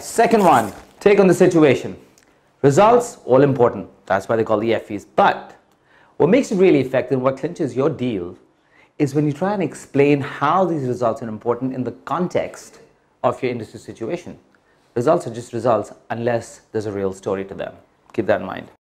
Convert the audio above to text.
right, second one, take on the situation. Results, all important. That's why they call the Effies. But what makes it really effective, what clinches your deal, is when you try and explain how these results are important in the context of your industry situation. Results are just results unless there's a real story to them. Keep that in mind.